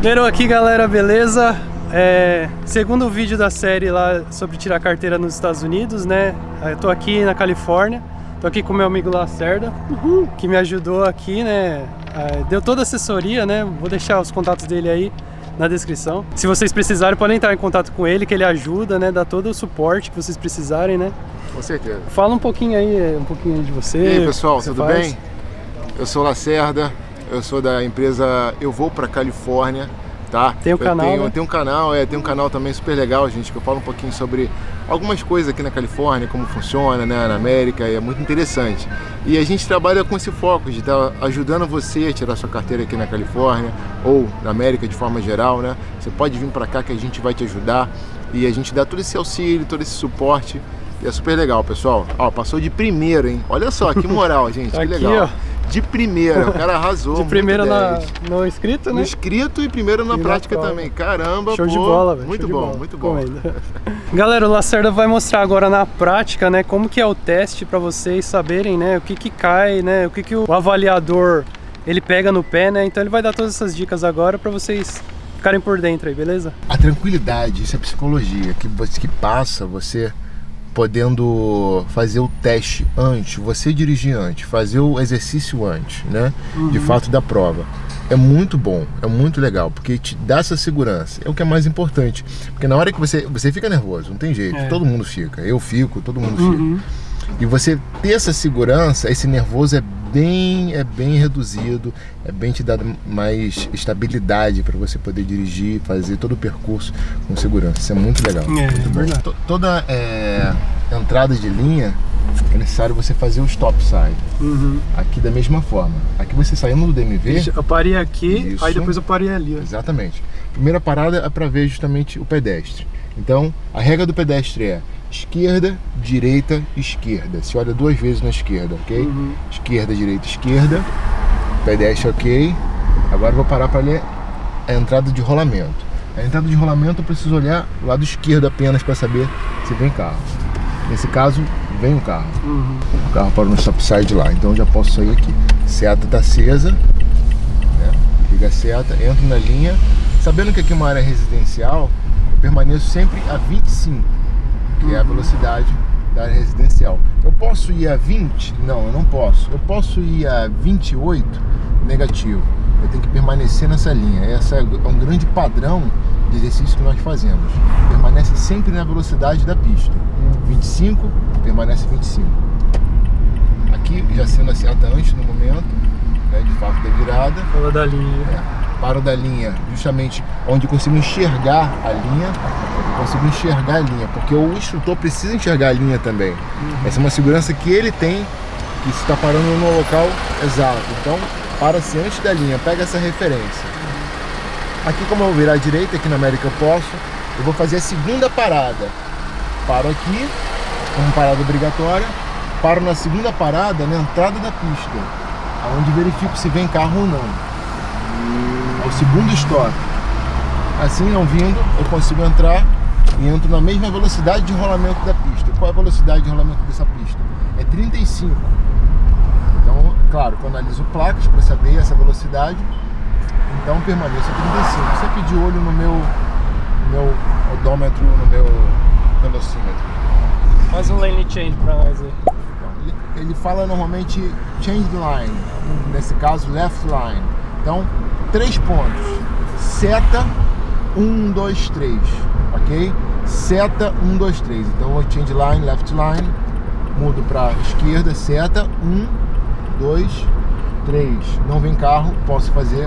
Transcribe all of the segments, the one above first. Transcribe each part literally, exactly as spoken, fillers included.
Nero aqui, galera, beleza? É, segundo vídeo da série lá sobre tirar carteira nos Estados Unidos, né? Eu tô aqui na Califórnia, tô aqui com meu amigo Lacerda, uhum. que me ajudou aqui, né? Deu toda a assessoria, né? Vou deixar os contatos dele aí na descrição. Se vocês precisarem, podem entrar em contato com ele, que ele ajuda, né? Dá todo o suporte que vocês precisarem, né? Com certeza. Fala um pouquinho aí, um pouquinho aí de você. E aí, pessoal, tudo faz? bem? Eu sou Lacerda, eu sou da empresa Eu Vou Pra Califórnia, tá? Tem um canal, tenho, né? Tem um canal, é, tem um canal também super legal, gente, que eu falo um pouquinho sobre algumas coisas aqui na Califórnia, como funciona, né, na América, e é muito interessante. E a gente trabalha com esse foco de estar ajudando você a tirar sua carteira aqui na Califórnia, ou na América de forma geral, né? Você pode vir pra cá que a gente vai te ajudar, e a gente dá todo esse auxílio, todo esse suporte. E é super legal, pessoal. Ó, passou de primeiro, hein? Olha só, que moral, gente, que aqui, legal. Ó. De primeira, o cara arrasou. De primeira na, no escrito, né? No escrito e primeiro na e prática na também. Caramba, show pô, de bola, velho. Muito show bom, bola. muito bom. Galera, o Lacerda vai mostrar agora na prática, né, como que é o teste para vocês saberem, né, o que que cai, né, o que que o avaliador ele pega no pé, né? Então ele vai dar todas essas dicas agora para vocês ficarem por dentro aí, beleza? A tranquilidade, isso é psicologia, que você que passa, você podendo fazer o teste antes, você dirigir antes, fazer o exercício antes, né? Uhum. De fato da prova. É muito bom, é muito legal, porque te dá essa segurança. É o que é mais importante. Porque na hora que você, você fica nervoso, não tem jeito, é. todo mundo fica. Eu fico, todo mundo uhum. fica. E você ter essa segurança, esse nervoso é bem, é bem reduzido, é bem te dado mais estabilidade para você poder dirigir, fazer todo o percurso com segurança. Isso é muito legal. É, muito bom. verdade. Toda é, entrada de linha é necessário você fazer o stop side. Uhum. Aqui da mesma forma. Aqui você saindo do D M V. Eu parei aqui, isso, aí depois eu parei ali. Ó. Exatamente. Primeira parada é para ver justamente o pedestre. Então, a regra do pedestre é esquerda, direita, esquerda. Se olha duas vezes na esquerda, ok? Uhum. Esquerda, direita, esquerda. Pedestre, ok. Agora eu vou parar para ler a entrada de rolamento. A entrada de rolamento eu preciso olhar o lado esquerdo apenas para saber se vem carro. Nesse caso, vem o carro. Uhum. O carro parou no stop side lá, então eu já posso sair aqui. Seta está acesa, né? Liga a seta, entro na linha. Sabendo que aqui é uma área residencial, eu permaneço sempre a vinte e cinco. Que é a velocidade da área residencial. Eu posso ir a vinte? Não, eu não posso. Eu posso ir a vinte e oito? Negativo. Eu tenho que permanecer nessa linha. Esse é um grande padrão de exercício que nós fazemos. Permanece sempre na velocidade da pista. vinte e cinco, permanece vinte e cinco. Aqui já sendo a seta antes no momento, né, de fato da virada. Pula da linha. É. Paro da linha justamente onde eu consigo enxergar a linha, eu consigo enxergar a linha, porque o instrutor precisa enxergar a linha também. Uhum. Essa é uma segurança que ele tem, que está parando no local exato. Então, para-se antes da linha, pega essa referência. Aqui, como eu vou virar à direita, aqui na América eu posso, eu vou fazer a segunda parada. Paro aqui, como parada obrigatória, paro na segunda parada, na entrada da pista, onde verifico se vem carro ou não. É o segundo stop. Assim, não vindo, eu consigo entrar e entro na mesma velocidade de rolamento da pista. Qual é a velocidade de rolamento dessa pista? É trinta e cinco. Então, claro, eu analiso placas para saber essa velocidade. Então, permaneço a trinta e cinco. Sempre de olho no meu, no meu odômetro, no meu velocímetro. Faz um lane change para nós aí. Ele, ele fala normalmente change line, nesse caso left line. Então, três pontos. Seta, um, dois, três. Ok? Seta, um, dois, três. Então, eu vou change line, left line. Mudo para esquerda, seta, um, dois, três. Não vem carro, posso fazer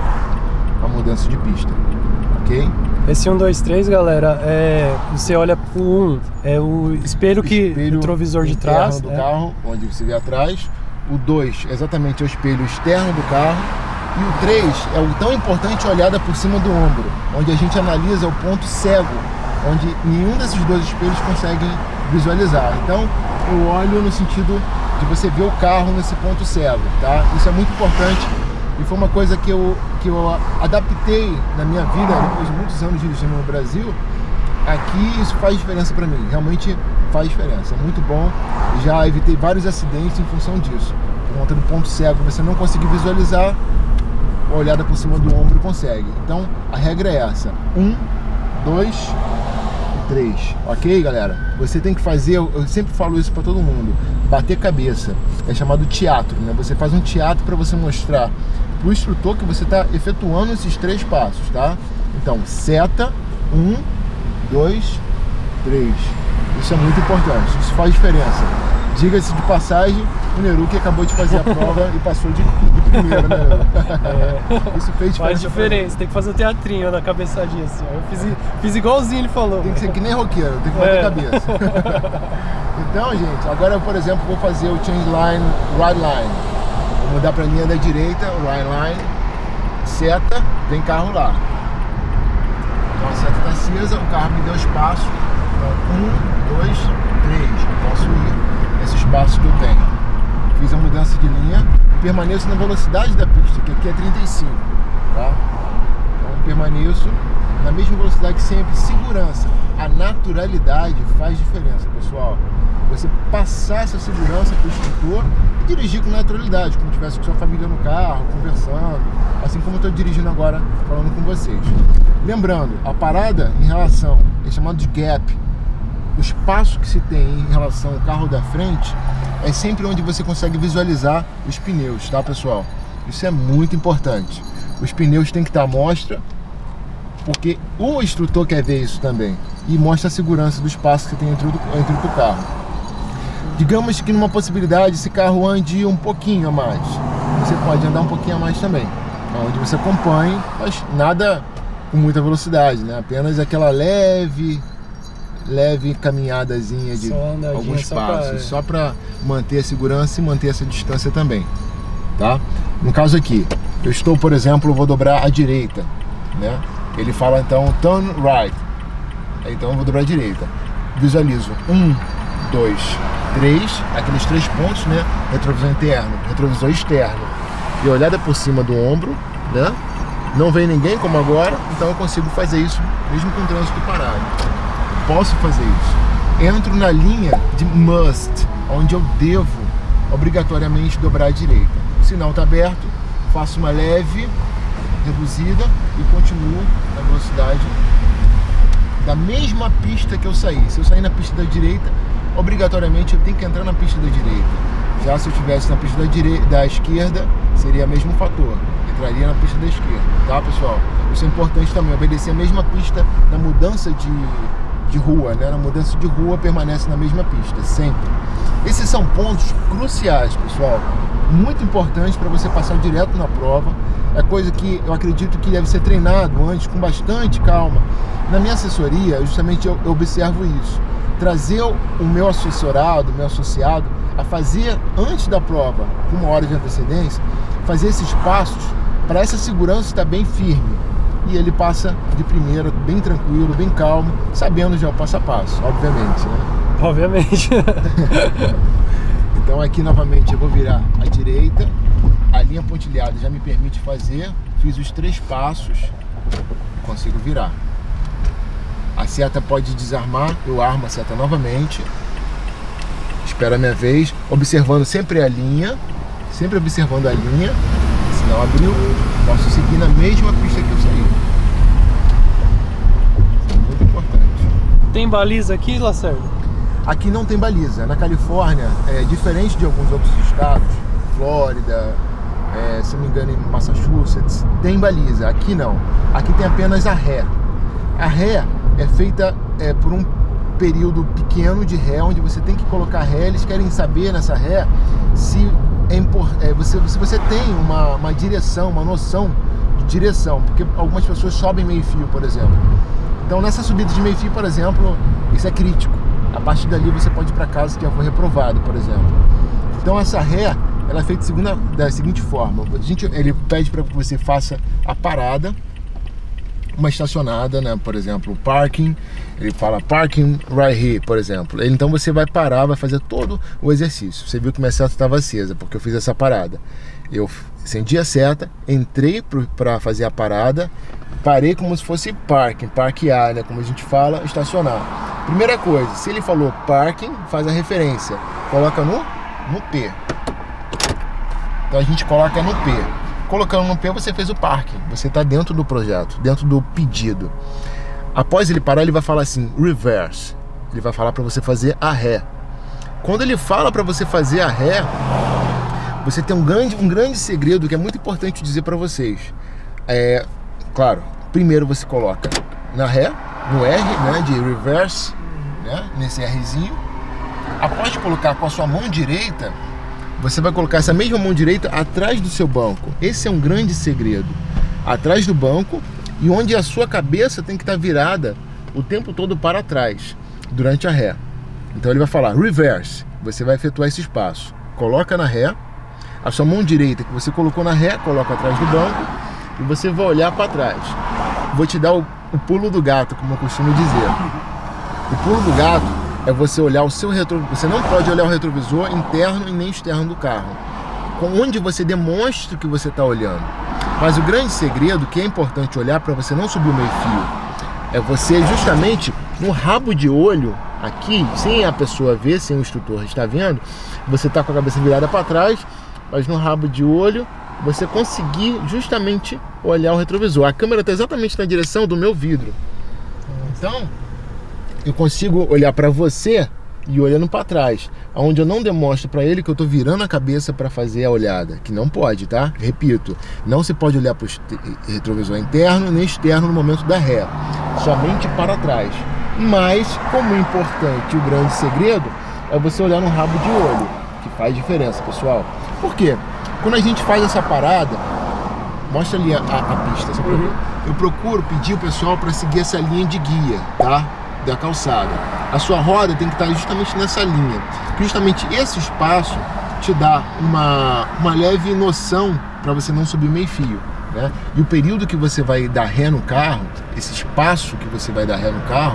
a mudança de pista. Ok? Esse um, dois, três, galera, é, você olha pro um, é o espelho que espelho o retrovisor de trás do é. carro, onde você vê atrás. O dois, exatamente, é o espelho externo do carro. E o três é o tão importante olhada por cima do ombro, onde a gente analisa o ponto cego, onde nenhum desses dois espelhos conseguem visualizar. Então, eu olho no sentido de você ver o carro nesse ponto cego, tá? Isso é muito importante e foi uma coisa que eu, que eu adaptei na minha vida, depois de muitos anos dirigindo no Brasil. Aqui isso faz diferença para mim, realmente faz diferença, é muito bom. Já evitei vários acidentes em função disso. Por conta do ponto cego, você não conseguir visualizar, a olhada por cima do ombro consegue. Então a regra é essa: um, dois e três. Ok, galera? Você tem que fazer, eu sempre falo isso para todo mundo, bater cabeça. É chamado teatro, né? Você faz um teatro para você mostrar pro instrutor que você está efetuando esses três passos, tá? Então, seta, um, dois, três. Isso é muito importante, isso faz diferença. Diga-se de passagem, o Neru que acabou de fazer a prova e passou de, de primeiro, né, Neru? É, isso fez diferença. Faz diferença, tem que fazer o teatrinho na cabeçadinha assim. Eu fiz, fiz igualzinho ele falou. Tem que ser que nem roqueiro, tem que bater é. cabeça. Então, gente, agora eu, por exemplo, vou fazer o change line, right line. Vou mudar para a linha da direita, right line, seta, tem carro lá. Então a seta está acesa, o carro me deu espaço. Então, um, dois, três, eu posso ir nesses passos que eu tenho. Fiz a mudança de linha, permaneço na velocidade da pista, que aqui é trinta e cinco, tá? Então permaneço na mesma velocidade sempre, segurança. A naturalidade faz diferença, pessoal. Você passar essa segurança para o instrutor e dirigir com naturalidade, como se estivesse com sua família no carro, conversando, assim como eu estou dirigindo agora, falando com vocês. Lembrando, a parada em relação, é chamado de gap, o espaço que se tem em relação ao carro da frente é sempre onde você consegue visualizar os pneus, tá, pessoal? Isso é muito importante. Os pneus têm que estar à mostra, porque o instrutor quer ver isso também, e mostra a segurança do espaço que tem entre o, entre o carro. Digamos que numa possibilidade esse carro ande um pouquinho a mais, você pode andar um pouquinho a mais também, onde você acompanhe, mas nada com muita velocidade, né? Apenas aquela leve leve caminhadazinha de alguns passos, só para manter a segurança e manter essa distância também, tá? No caso aqui, eu estou, por exemplo, eu vou dobrar à direita, né? Ele fala então turn right, então eu vou dobrar à direita, visualizo um, dois, três, aqueles três pontos, né? Retrovisor interno, retrovisor externo e olhada por cima do ombro, né? Não vem ninguém como agora, então eu consigo fazer isso mesmo com o trânsito parado. Posso fazer isso. Entro na linha de must, onde eu devo obrigatoriamente dobrar à direita. O sinal está aberto, faço uma leve reduzida e continuo na velocidade da mesma pista que eu saí. Se eu sair na pista da direita, obrigatoriamente eu tenho que entrar na pista da direita. Já se eu estivesse na pista da, direita, da esquerda, seria o mesmo fator. Entraria na pista da esquerda, tá, pessoal? Isso é importante também, obedecer a mesma pista na mudança de, de rua, né? Na mudança de rua permanece na mesma pista, sempre. Esses são pontos cruciais, pessoal, muito importantes para você passar direto na prova. É coisa que eu acredito que deve ser treinado antes, com bastante calma. Na minha assessoria, justamente eu, eu observo isso. Trazer o meu assessorado, o meu associado, a fazer antes da prova, com uma hora de antecedência, fazer esses passos para essa segurança estar bem firme. E ele passa de primeira, bem tranquilo, bem calmo, sabendo já o passo a passo, obviamente, né? Obviamente. Então aqui novamente eu vou virar à direita, a linha pontilhada já me permite fazer, fiz os três passos, consigo virar. A seta pode desarmar, eu armo a seta novamente, espero a minha vez, observando sempre a linha, sempre observando a linha, se não abriu, posso seguir na mesma pista que eu saí. Isso é muito importante. Tem baliza aqui, Lacerda? Aqui não tem baliza. Na Califórnia, é diferente de alguns outros estados, Flórida, é, se não me engano em Massachusetts, tem baliza. Aqui não. Aqui tem apenas a ré. A ré é feita é, por um período pequeno de ré, onde você tem que colocar ré. Eles querem saber nessa ré se, é impor, é, você, se você tem uma, uma direção, uma noção de direção, porque algumas pessoas sobem meio fio, por exemplo. Então nessa subida de meio fio, por exemplo, isso é crítico. A partir dali você pode ir para casa que já foi reprovado, por exemplo. Então essa ré, ela é feita segunda, da seguinte forma. A gente, ele pede para que você faça a parada, uma estacionada, né? Por exemplo, parking, ele fala parking right here, por exemplo. Então você vai parar, vai fazer todo o exercício. Você viu que minha seta estava acesa, porque eu fiz essa parada. Eu acendi a seta, entrei para fazer a parada, parei como se fosse parking, parquear, né? Como a gente fala, estacionar. Primeira coisa, se ele falou parking, faz a referência, coloca no, no P. Então a gente coloca no P. Colocando no P, você fez o parking. Você está dentro do projeto, dentro do pedido. Após ele parar, ele vai falar assim, reverse. Ele vai falar para você fazer a ré. Quando ele fala para você fazer a ré, você tem um grande, um grande segredo que é muito importante dizer para vocês. É, claro, primeiro você coloca na ré, no R, né, de reverse, né, nesse Rzinho. Após colocar com a sua mão direita, você vai colocar essa mesma mão direita atrás do seu banco. Esse é um grande segredo. Atrás do banco e onde a sua cabeça tem que estar virada o tempo todo para trás, durante a ré. Então ele vai falar reverse. Você vai efetuar esse espaço. Coloca na ré. A sua mão direita que você colocou na ré, coloca atrás do banco. E você vai olhar para trás. Vou te dar o, o pulo do gato, como eu costumo dizer. O pulo do gato é você olhar o seu retrovisor. Você não pode olhar o retrovisor interno e nem externo do carro, onde você demonstra que você está olhando. Mas o grande segredo, que é importante olhar para você não subir o meio-fio, é você justamente no rabo de olho, aqui, sem a pessoa ver, sem o instrutor estar vendo, você está com a cabeça virada para trás, mas no rabo de olho você conseguir justamente olhar o retrovisor. A câmera está exatamente na direção do meu vidro. Então, eu consigo olhar para você e olhando para trás, onde eu não demonstro para ele que eu estou virando a cabeça para fazer a olhada, que não pode, tá? Repito, não se pode olhar para o retrovisor interno nem externo no momento da ré, somente para trás. Mas, como é importante, o grande segredo é você olhar no rabo de olho, que faz diferença, pessoal. Por quê? Quando a gente faz essa parada, mostra ali a, a, a pista, uhum. Eu procuro pedir o pessoal para seguir essa linha de guia, tá? Da calçada. A sua roda tem que estar justamente nessa linha. Justamente esse espaço te dá uma, uma leve noção para você não subir meio fio, né? E o período que você vai dar ré no carro, esse espaço que você vai dar ré no carro,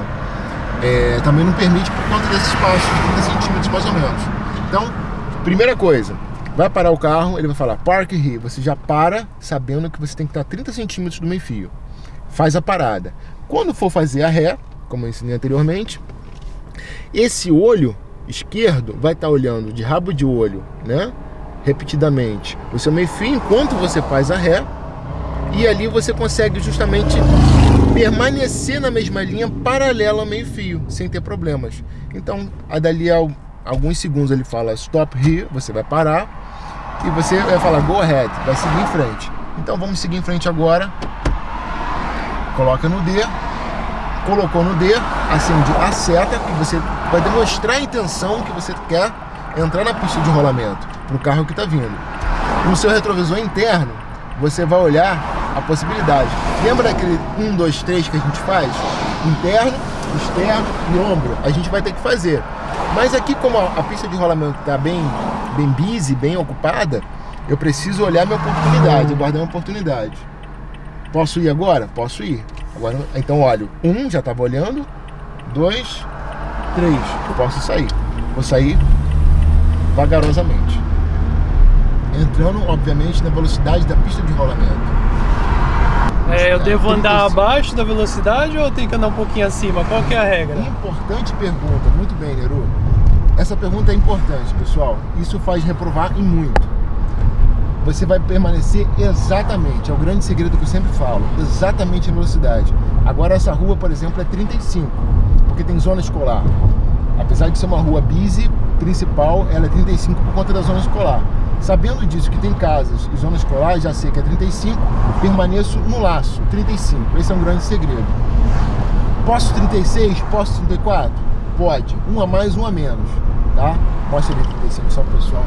é, também não permite por conta desse espaço de trinta centímetros mais ou menos. Então, primeira coisa, vai parar o carro, ele vai falar Park Here. Você já para sabendo que você tem que estar trinta centímetros do meio fio. Faz a parada. Quando for fazer a ré, como eu ensinei anteriormente, esse olho esquerdo vai estar olhando de rabo de olho, né, repetidamente o seu meio fio enquanto você faz a ré, e ali você consegue justamente permanecer na mesma linha paralela ao meio fio, sem ter problemas. Então, a dali a alguns segundos ele fala stop here, você vai parar e você vai falar go ahead, vai seguir em frente. Então vamos seguir em frente agora. Coloca no D. Colocou no D, acende a seta, que você vai demonstrar a intenção que você quer entrar na pista de rolamento para o carro que está vindo. No seu retrovisor interno, você vai olhar a possibilidade. Lembra daquele um, dois, três que a gente faz? Interno, externo e ombro. A gente vai ter que fazer. Mas aqui, como a, a pista de rolamento está bem, bem busy, bem ocupada, eu preciso olhar minha oportunidade, aguardar minha oportunidade. Posso ir agora? Posso ir. Agora, então, olha, um, já estava olhando, dois, três, eu posso sair. Vou sair vagarosamente, entrando, obviamente, na velocidade da pista de rolamento. É, eu devo andar abaixo da velocidade ou eu tenho que andar um pouquinho acima? Qual que é a regra? Importante pergunta, muito bem, Neru. Essa pergunta é importante, pessoal. Isso faz reprovar em muito. Você vai permanecer exatamente, é o grande segredo que eu sempre falo, exatamente a velocidade. Agora essa rua, por exemplo, é trinta e cinco, porque tem zona escolar. Apesar de ser uma rua busy, principal, ela é trinta e cinco por conta da zona escolar. Sabendo disso, que tem casas e zona escolar, já sei que é trinta e cinco, permaneço no laço, trinta e cinco. Esse é um grande segredo. Posso trinta e seis? Posso trinta e quatro? Pode. Um a mais, um a menos, tá? Mostra ali trinta e cinco só pro pessoal,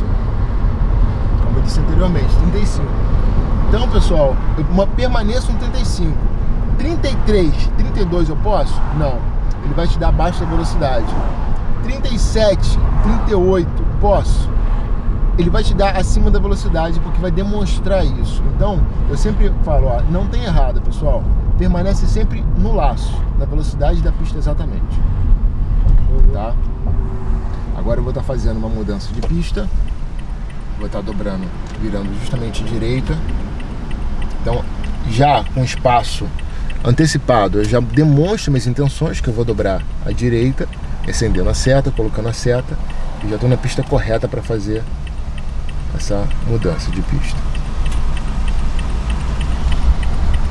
como eu disse anteriormente, trinta e cinco. Então, pessoal, eu uma, permaneço no trinta e cinco. trinta e três, trinta e dois eu posso? Não. Ele vai te dar abaixo da velocidade. trinta e sete, trinta e oito, posso? Ele vai te dar acima da velocidade, porque vai demonstrar isso. Então, eu sempre falo, ó, não tem errado, pessoal. Permanece sempre no laço, na velocidade da pista exatamente. Tá? Agora eu vou estar fazendo uma mudança de pista. Vou estar dobrando, virando justamente direita. Então, já com espaço antecipado, eu já demonstro minhas intenções, que eu vou dobrar à direita, acendendo a seta, colocando a seta, e já estou na pista correta para fazer essa mudança de pista.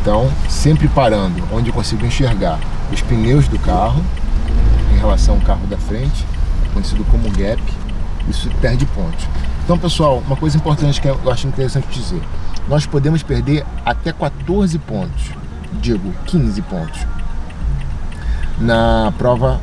Então, sempre parando onde eu consigo enxergar os pneus do carro em relação ao carro da frente, conhecido como gap, isso perde pontos. Então, pessoal, uma coisa importante que eu acho interessante dizer, nós podemos perder até quatorze pontos, digo, quinze pontos, na prova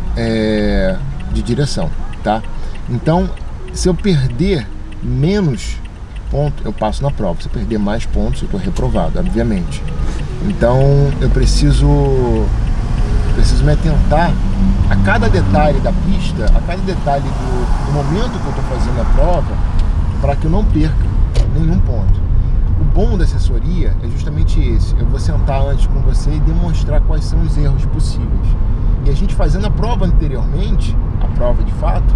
é, de direção, tá? Então, se eu perder menos ponto, eu passo na prova. Se eu perder mais pontos, eu estou reprovado, obviamente. Então, eu preciso, preciso me atentar a cada detalhe da pista, a cada detalhe do, do momento que eu estou fazendo a prova, para que eu não perca nenhum ponto. O bom da assessoria é justamente esse. Eu vou sentar antes com você e demonstrar quais são os erros possíveis. E a gente fazendo a prova anteriormente, a prova de fato,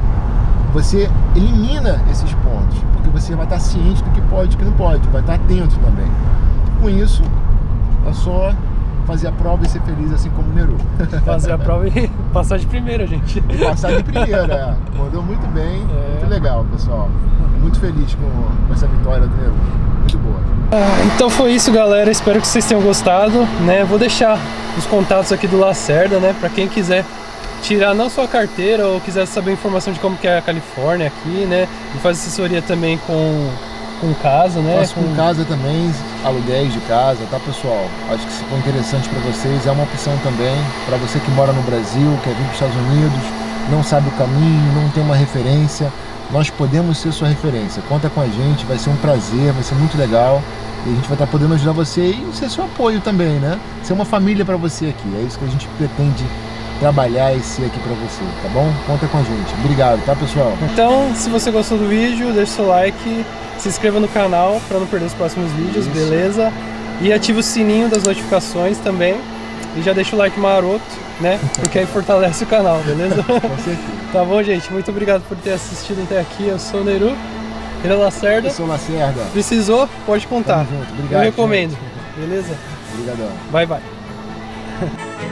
você elimina esses pontos, porque você vai estar ciente do que pode e que não pode, vai estar atento também. Com isso, é só fazer a prova e ser feliz, assim como o Neru. Fazer a prova e passar de primeira, gente. E passar de primeira, é. Mandou muito bem, é. Muito legal, pessoal. Muito feliz com, com essa vitória do Neru. Muito boa. Ah, então foi isso, galera. Espero que vocês tenham gostado, né? Vou deixar os contatos aqui do Lacerda, né? Para quem quiser tirar não só a carteira ou quiser saber informação de como que é a Califórnia aqui, né? E faz assessoria também com, com casa, né? Faço com, com casa também, aluguéis de casa, tá, pessoal? Acho que se for interessante para vocês, é uma opção também. Para você que mora no Brasil, quer vir para os Estados Unidos, não sabe o caminho, não tem uma referência, nós podemos ser sua referência. Conta com a gente, vai ser um prazer, vai ser muito legal. E a gente vai estar podendo ajudar você e ser seu apoio também, né? Ser uma família para você aqui. É isso que a gente pretende trabalhar e ser aqui para você, tá bom? Conta com a gente. Obrigado, tá, pessoal? Então, se você gostou do vídeo, deixa o seu like, se inscreva no canal para não perder os próximos vídeos, isso. Beleza? E ativa o sininho das notificações também. E já deixa o like maroto, né? Porque aí fortalece o canal, beleza? Com certeza. Tá bom, gente? Muito obrigado por ter assistido até aqui. Eu sou o Neru. Ele é o Lacerda. Eu sou o Lacerda. Precisou? Pode contar. Tamo junto. Obrigado. Eu recomendo. Gente. Beleza? Obrigadão. Bye, bye.